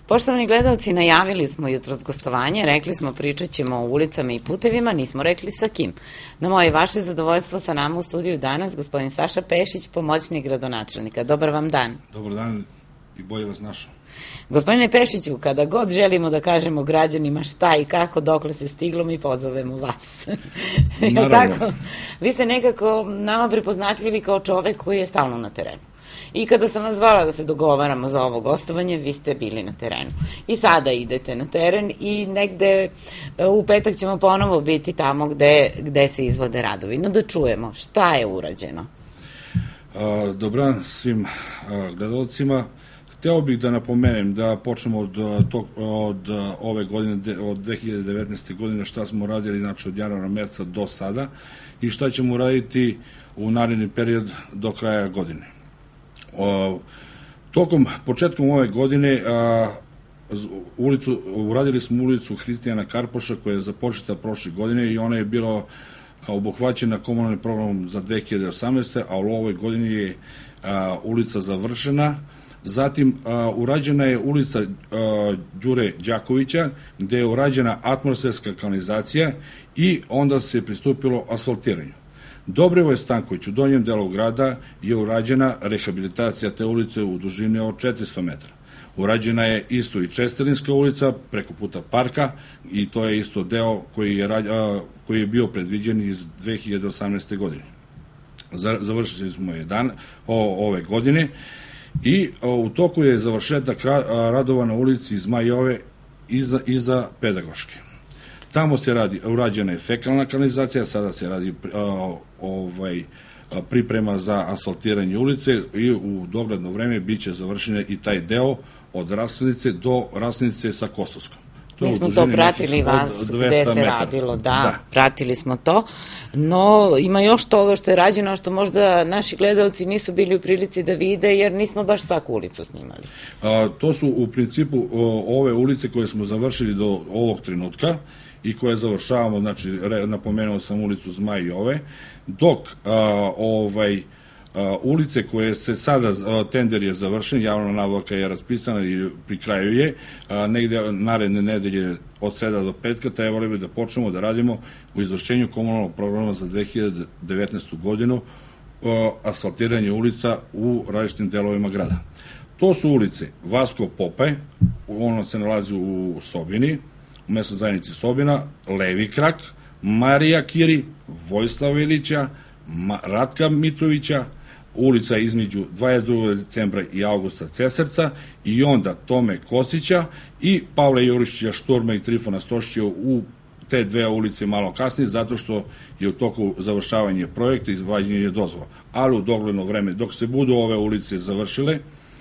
Poštovani gledalci, najavili smo jutros gostovanje, rekli smo pričat ćemo o ulicama i putevima, nismo rekli sa kim. Na moje i vaše zadovoljstvo sa nama u studiju danas gospodin Saša Pešić, pomoćnik gradonačelnika. Dobar vam dan. Dobar dan i bolje vas našao. Gospodine Pešiću, kada god želimo da kažemo građanima šta i kako, dokle se stiglo, mi pozovemo vas. Naravno. Tako, vi ste nekako nama prepoznatljivi kao čovek koji je stalno na terenu. I kada sam vas zvala da se dogovaramo za ovo gostovanje, vi ste bili na terenu. I sada idete na teren i negde u petak ćemo ponovo biti tamo gde se izvode radovi. No da čujemo šta je urađeno. Dobar dan svim gledalcima. Hteo bih da napomenem da počnemo od ove godine, od 2019. godine, šta smo radili, znači od januara meseca do sada i šta ćemo raditi u naredni period do kraja godine. Početkom ove godine uradili smo ulicu Hristijana Karpoša koja je započeta prošle godine i ona je bila obuhvaćena komunalnim programom za 2018. a u ovoj godini je ulica završena. Zatim urađena je ulica Đure Đakovića gde je urađena atmosferska kanalizacija i onda se pristupilo asfaltiranju. Dobrivoj Stanković u donjem delu grada je urađena rehabilitacija te ulice u dužini od 400 metara. Urađena je isto i Česterinska ulica preko puta parka i to je isto deo koji je bio predviđen iz 2018. godine. Završili smo je ove godine i u toku je završetak radova na ulici Zmajove iza Pedagoške. Tamo se radi, urađena je fekalna kanalizacija, sada se radi priprema za asfaltiranje ulice i u dogledno vreme biće završen i taj deo od Raslinice do Raslinice sa Kosovskom. Mi smo to pratili vas gde se radilo, da, pratili smo to, no ima još toga što je rađeno, što možda naši gledalci nisu bili u prilici da vide, jer nismo baš svaku ulicu snimali. To su u principu ove ulice koje smo završili do ovog trenutka i koje završavamo, znači napomenuo sam ulicu Zmaj i ove, dok ulice koje se sada, tender je završen, javna nabavka je raspisana i pri kraju je, negde naredne nedelje od sreda do petka trebali bi da počnemo da radimo u izvršenju komunalnog programa za 2019. godinu asfaltiranje ulica u različitim delovima grada. To su ulice Vasko Popaj, ono se nalazi u Sobini, u mesnoj zajednici Sobina, Levi Krak, Marija Kiri, Vojislava Ilića, Ratka Mitrovića, ulica između 22. decembra i Augusta Cesarca i onda Tome Kostića i Pavla Jurišića Šturma i Trifona Stošića u te dve ulice malo kasnije, zato što je u toku završavanje projekta i izvađenje dozvola. Ali u dogledno vreme, dok se budu ove ulice završile,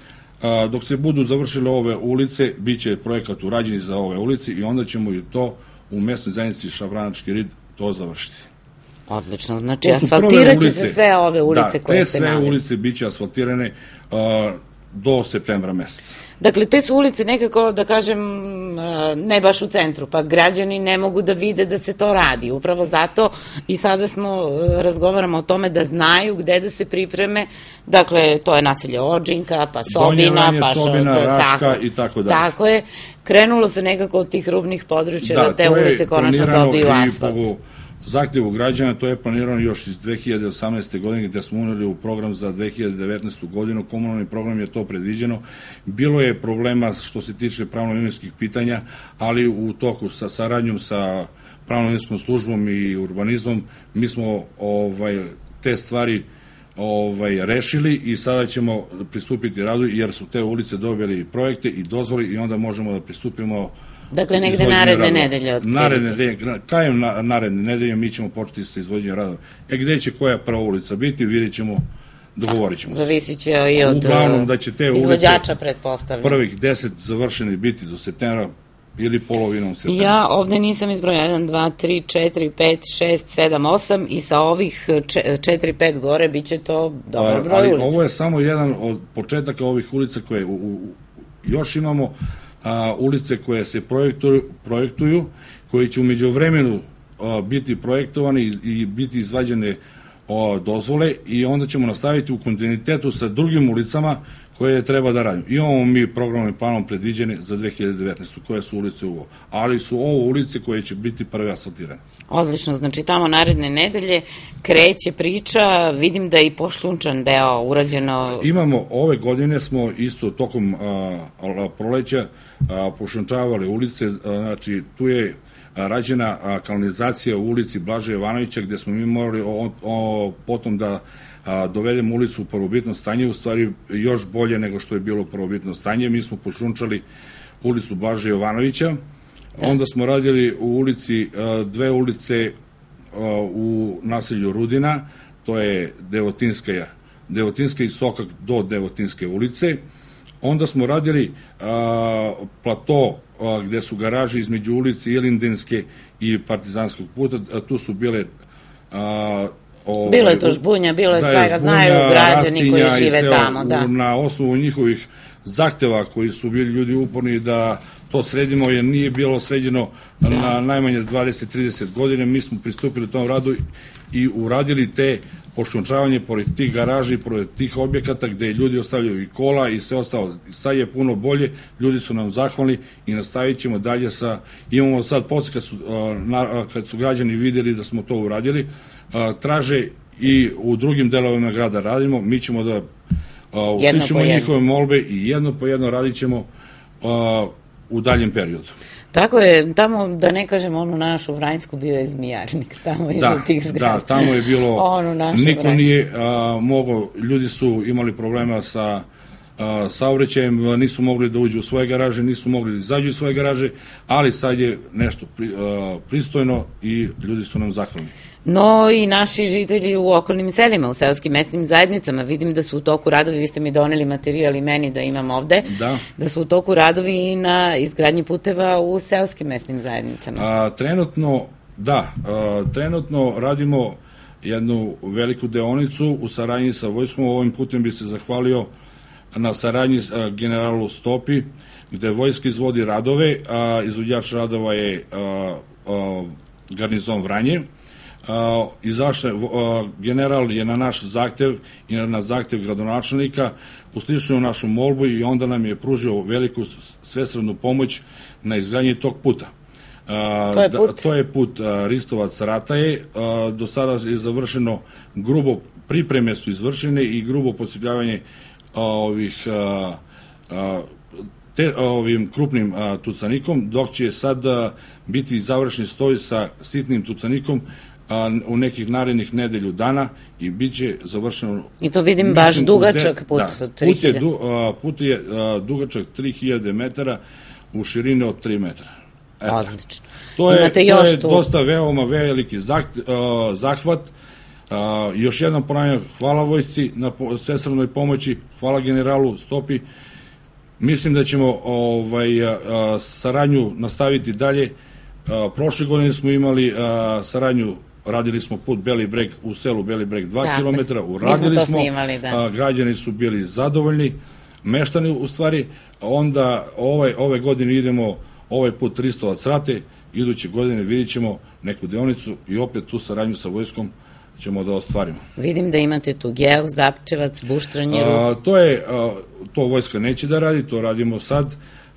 ove ulice, bit će projekat urađen za ove ulice i onda ćemo i to u mesnoj zajednici Šabranački rid to završiti. Odlično, znači asfaltirat će se sve ove ulice koje ste naveli. Da, te sve ulice bit će asfaltirane do septembra meseca. Dakle, te su ulice nekako, da kažem, ne baš u centru, pa građani ne mogu da vide da se to radi. Upravo zato i sada razgovaramo o tome da znaju gde da se pripreme. Dakle, to je naselje Odžinka, pa Sobina, pa Sobina, Raška i tako dalje. Tako je, krenulo se nekako od tih rubnih područja da te ulice konačno dobiju asfalt. Zahtevu građana, to je planirano još iz 2018. godine gde smo uneli u program za 2019. godinu, komunalni program je to predviđeno. Bilo je problema što se tiče pravno-imovinskih pitanja, ali u toku sa saradnjom sa pravno-imovinskom službom i urbanizmom mi smo te stvari rešili i sada ćemo pristupiti radu jer su te ulice dobili projekte i dozvoli i onda možemo da pristupimo. Dakle, negde naredne nedelje Kajem naredne nedelje mi ćemo početi sa izvođenjem radova. Gde će koja prva ulica biti, vidjet ćemo, dogovorit ćemo se. Zavisit će i od izvođača, pretpostavljam. Prvih 10 završeni biti do septembra ili polovinom septembra. Ja ovde nisam izbrojala 1, 2, 3, 4, 5, 6, 7, 8 i sa ovih 4, 5 gore bit će to dobar broj ulica. Ovo je samo jedan od početaka ovih ulica koje još imamo ulice koje se projektuju, koji će umeđu vremenu biti projektovani i biti izvađene dozvole i onda ćemo nastaviti u kontinuitetu sa drugim ulicama koje treba da radimo. Imamo mi programom i planom predviđene za 2019. koje su ulice u ovo, ali su ovo ulice koje će biti prve asfaltirane. Odlično, znači tamo naredne nedelje kreće priča, vidim da je i Pošlunčan deo urađeno. Imamo, ove godine smo isto tokom proleća pošlunčavali ulice, znači tu je rađena kanalizacija u ulici Blaže Jovanovića, gde smo mi morali potom da dovedemo ulicu u prvobitno stanje, u stvari još bolje nego što je bilo prvobitno stanje. Mi smo pošlunčali ulicu Blaže Jovanovića, onda smo radili u ulici, dve ulice u naselju Rudina, to je Devotinska i Sokak do Devotinske ulice. Onda smo radili plato gde su garaže između ulici Ilindenske i Partizanskog puta, tu su bile bilo je to žbunja, bilo je svega, znaju građani koji žive tamo. Na osnovu njihovih zahteva koji su bili ljudi uporni da to sredimo, jer nije bilo sređeno na najmanje 20-30 godine. Mi smo pristupili tom radu i uradili te pošlunčavanje pored tih garaži, pored tih objekata gde ljudi ostavljaju i kola i sve ostalo. Sad je puno bolje, ljudi su nam zahvalni i nastavit ćemo dalje sa, imamo sad posle kad su građani videli da smo to uradili, traže i u drugim delovima grada radimo, mi ćemo da uslišimo njihove molbe i jedno po jedno radit ćemo u daljem periodu. Tako je, tamo, da ne kažem onu našu Vranjsku, bio je zmijarnik, tamo iza tih zgrada. Da, tamo je bilo, niko nije mogao, ljudi su imali problema sa saobraćajem, nisu mogli da uđu u svoje garaže, nisu mogli da izađu u svoje garaže, ali sad je nešto pristojno i ljudi su nam zahvalni. No i naši žitelji u okolnim selima, u seoskim mesnim zajednicama, vidim da su u toku radovi, vi ste mi doneli materijal i meni da imam ovde, da su u toku radovi i na izgradnji puteva u seoskim mesnim zajednicama. Trenutno radimo jednu veliku deonicu u saradnji sa vojskom. Ovim putem bi se zahvalio na saradnji generalu Stopi, gde vojska izvodi radove, a izvođač radova je garnizon Vranje. General je na naš zahtev i na zahtev gradonačelnika uslišio našu molbu i onda nam je pružio veliku svesrdnu pomoć na izgradnji tog puta. To je put Ristovac-Rataje. Do sada je završeno grubo, pripreme su izvršene i grubo posipljavanje ovim krupnim tucanikom, dok će sad biti završni stoj sa sitnim tucanikom u nekih narednih nedelju dana i bit će završeno. I to vidim baš dugačak put. Put je dugačak 3000 metara u širini od 3 metara. Odlično. To je dosta veoma veliki zahvat. Još jednom ponavljam, hvala vojsci na svesrdnoj pomoći, hvala generalu Stopi. Mislim da ćemo saradnju nastaviti dalje. Prošle godine smo imali saradnju, radili smo put Beli Breg u selu Beli Breg 2 km, uradili smo, građani su bili zadovoljni, meštani u stvari, onda ove godine idemo ovaj put Ristovac-Rate, iduće godine vidit ćemo neku deonicu i opet tu saradnju sa vojskom ćemo da ostvarimo. Vidim da imate tu Geus, Dapčevac, Buštranjeru. To vojska neće da radi, to radimo sad.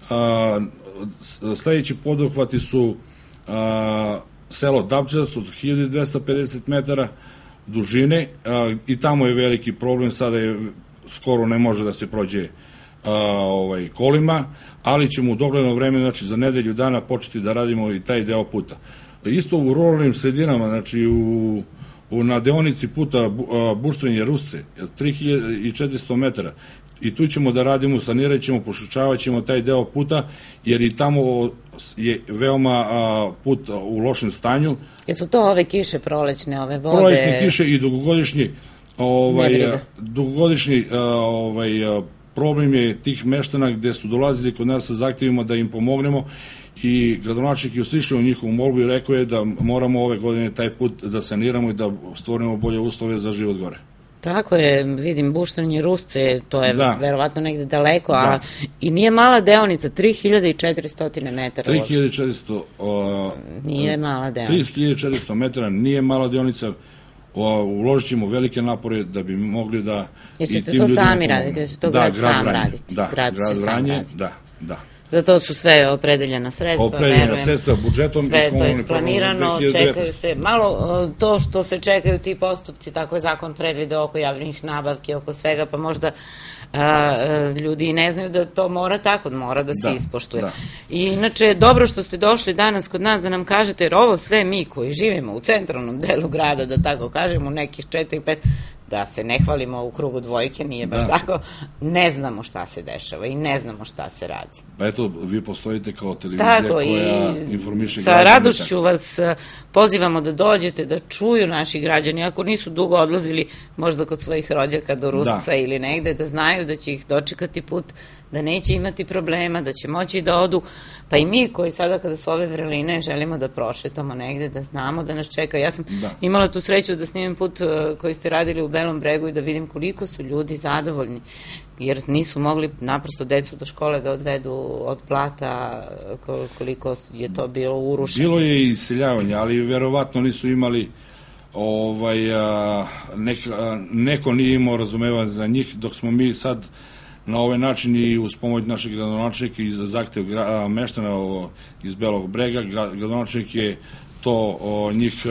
Sledeći poduhvati su selo Dapčevac od 1250 metara dužine i tamo je veliki problem, sada je skoro ne može da se prođe kolima, ali ćemo u dogledno vreme, znači za nedelju dana početi da radimo i taj deo puta. Isto u ruralnim sredinama, znači na deonici puta Buštranje-Rusce, 3400 metara, i tu ćemo da radimo, sanirat ćemo, pošučavat ćemo taj deo puta, jer i tamo je veoma put u lošem stanju. Jesu to ove kiše prolećne, ove vode? Prolećne kiše i dugogodišnji problem je tih meštana gde su dolazili kod nas sa zahtevima da im pomognemo i gradonačelnik je uslišio njihovu molbu i rekao je da moramo ove godine taj put da saniramo i da stvorimo bolje uslove za život gore. Tako je, vidim, Buštanje-Rusce, to je verovatno negde daleko, a i nije mala deonica, 3400 metara. 3400 nije mala deonica. 3400 metara nije mala deonica, uložit ćemo velike napore da bi mogli da... Jeste to sami radite, jeste to grad sam raditi? Da, grad Vranje, da. Za to su sve opredeljena sredstva, opredeljena sredstva budžetom. Sve je to isplanirano, čekaju se, malo to što se čekaju ti postupci, tako je zakon predvideo oko javnih nabavki, oko svega, pa možda ljudi i ne znaju da to mora tako, mora da se ispoštuje. I inače, dobro što ste došli danas kod nas da nam kažete, jer ovo sve mi koji živimo u centralnom delu grada, da tako kažemo, u nekih 4-5, da se ne hvalimo u krugu dvojke, nije baš tako, ne znamo šta se dešava i ne znamo šta se radi. Pa eto, vi postojite kao televizija koja informiše građane. Sa radošću vas pozivamo da dođete, da čuju naši građani, ako nisu dugo odlazili možda kod svojih rođaka do Rusca ili negde, da znaju da će ih dočekati put, da neće imati problema, da će moći da odu, pa i mi koji sada kada su ove vreline želimo da prošetamo negde, da znamo da nas čeka. Ja sam imala tu sreću da snimim put koji ste radili u Belom Bregu i da vidim koliko su ljudi zadovoljni, jer nisu mogli naprosto decu do škole da odvedu od plata, koliko je to bilo urušeno. Bilo je i iseljavanje, ali verovatno nisu imali neko nije imao razumevanja za njih, dok smo mi sad na ovaj način i uz pomoć našeg gradonačelnika i za zahtev meštana iz Belog Brega, gradonačelnik je to njih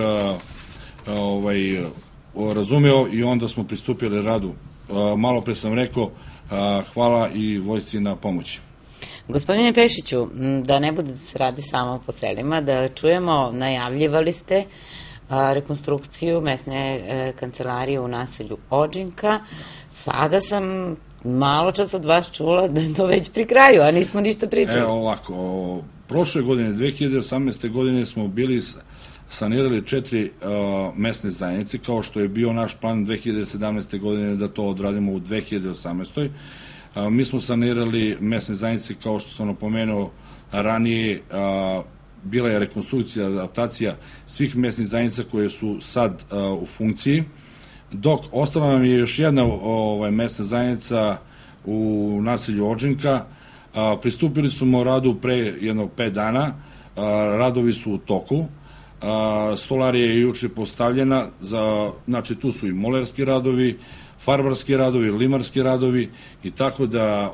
razumeo i onda smo pristupili radu. Malo pre sam rekao, hvala i vojsci na pomoći. Gospodine Pešiću, da ne bude da se radi samo po selima, da čujemo, najavljivali ste rekonstrukciju mesne kancelarije u naselju Odžinka. Sada sam malo čas od vas čula da je to već pri kraju, a nismo ništa pričali. Evo ovako, prošle godine, 2018. godine smo bili sanirali 4 mesne zajednice, kao što je bio naš plan 2017. godine da to odradimo u 2018. Mi smo sanirali mesne zajednice, kao što sam napomenuo ranije, bila je rekonstrukcija, adaptacija svih mesnih zajednica koje su sad u funkciji, dok ostala nam je još jedna mesna zajednica u naselju Odžinka. Pristupili smo radu pre jednog 5 dana, radovi su u toku, stolarija je juče postavljena, znači tu su i molerski radovi, farbarski radovi, limarski radovi i tako da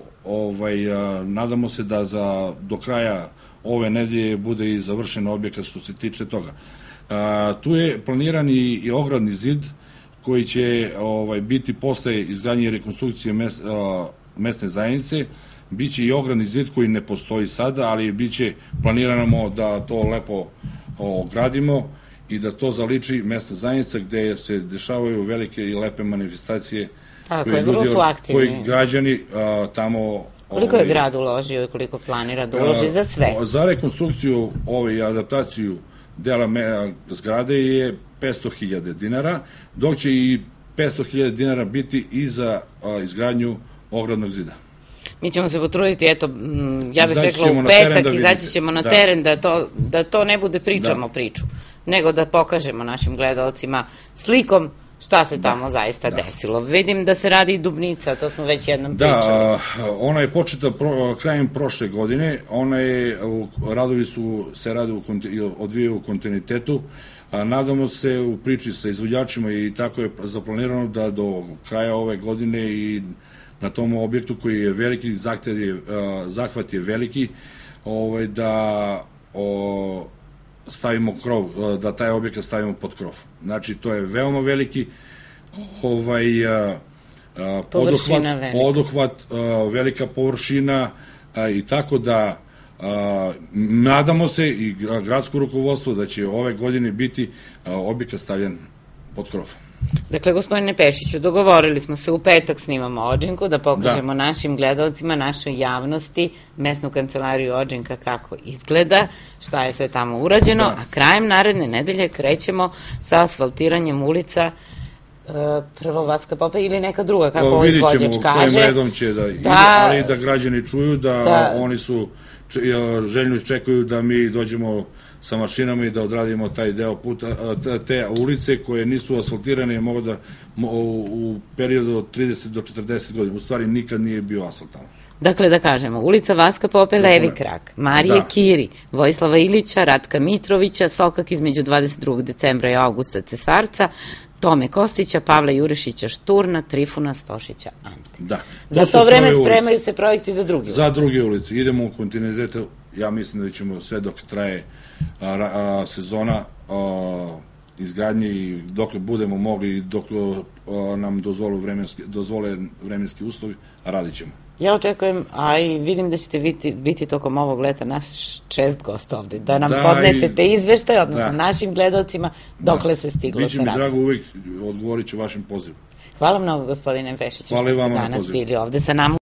nadamo se da do kraja ove nedelje bude i završen objekat što se tiče toga. Tu je planiran i ogradni zid koji će biti posle izgradnje i rekonstrukcije mesne zajednice. Biće i ogradni zid koji ne postoji sada, ali biće planirano da to lepo ogradimo i da to zaliči mesna zajednica gde se dešavaju velike i lepe manifestacije koji građani tamo... Koliko je grad uložio i koliko planira da uloži za sve? Za rekonstrukciju i adaptaciju dela zgrade je 500.000 dinara, dok će i 500.000 dinara biti i za izgradnju ogradnog zida. Mi ćemo se potruditi, eto, ja bih rekla u petak, izaći ćemo na teren da to ne bude pričamo priču, nego da pokažemo našim gledalcima slikom šta se tamo zaista desilo. Vidim da se radi i Dubnica, to smo već jednom pričali. Da, ona je početa krajem prošle godine, radovi se odvijaju u kontinuitetu. Nadamo se u priči sa izvođačima i tako je zaplanirano da do kraja ove godine i na tom objektu koji je veliki, zahvat je veliki, da stavimo krov, da taj objekat stavimo pod krov. Znači, to je veoma veliki poduhvat, velika površina i tako da nadamo se i gradsko rukovodstvo da će ove godine biti objekat stavljen pod krov. Dakle, gospodine Pešiću, dogovorili smo se u petak snimamo Odžinku, da pokažemo našim gledalcima, našoj javnosti, mesnu kancelariju Odžinka kako izgleda, šta je sve tamo urađeno, a krajem naredne nedelje krećemo sa asfaltiranjem ulica, prvo Vaska Popa ili neka druga, kako ovo izvođač kaže. Vidjet ćemo kojim redom će da ide, ali da građani čuju da oni su željno čekaju da mi dođemo sa mašinama i da odradimo taj deo puta, te ulice koje nisu asfaltirane mogu da u periodu od 30 do 40 godina, u stvari nikad nije bio asfalt tamo. Dakle, da kažemo, ulica Vaska Pope, levi krak, Marije Kiri, Vojislava Ilića, Ratka Mitrovića, Sokak između 22. decembra i Augusta Cesarca, Tome Kostića, Pavla Jurešića Šturna, Trifuna Stošića Ante. Da. Za to vreme spremaju se projekti za druge ulice. Za druge ulice. Idemo u kontinuitetu, ja mislim da ćemo sve dok traje sezona izgradnje i dok budemo mogli, dok nam dozvole vremenski uslovi, radit ćemo. Ja očekujem, a i vidim da ćete biti tokom ovog leta naš čest gost ovde, da nam podnesete izveštaj, odnosno našim gledalcima, dokle se stiglo sa radom. Biće mi drago, uvek odgovorit ću vašem pozivu. Hvala mnogo, gospodine Pešiću, što ste danas bili ovde sa nama.